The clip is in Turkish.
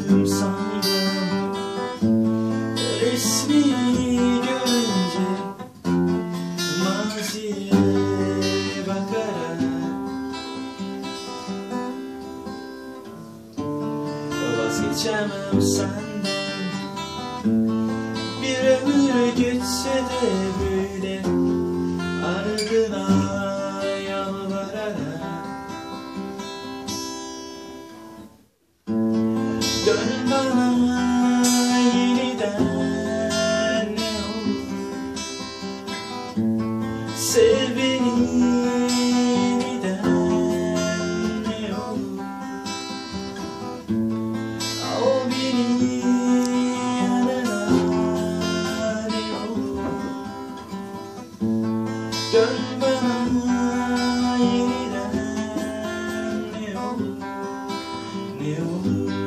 Vazgeçemem sandım resmini görünce, maziye bakarak. Vazgeçemem senden, bir ömür geçse de böyle ardına yalvararak. Dön bana yeniden ne olur, sev beni yeniden ne olur, al beni yanına ne olur. Dön bana yeniden ne olur, ne olur.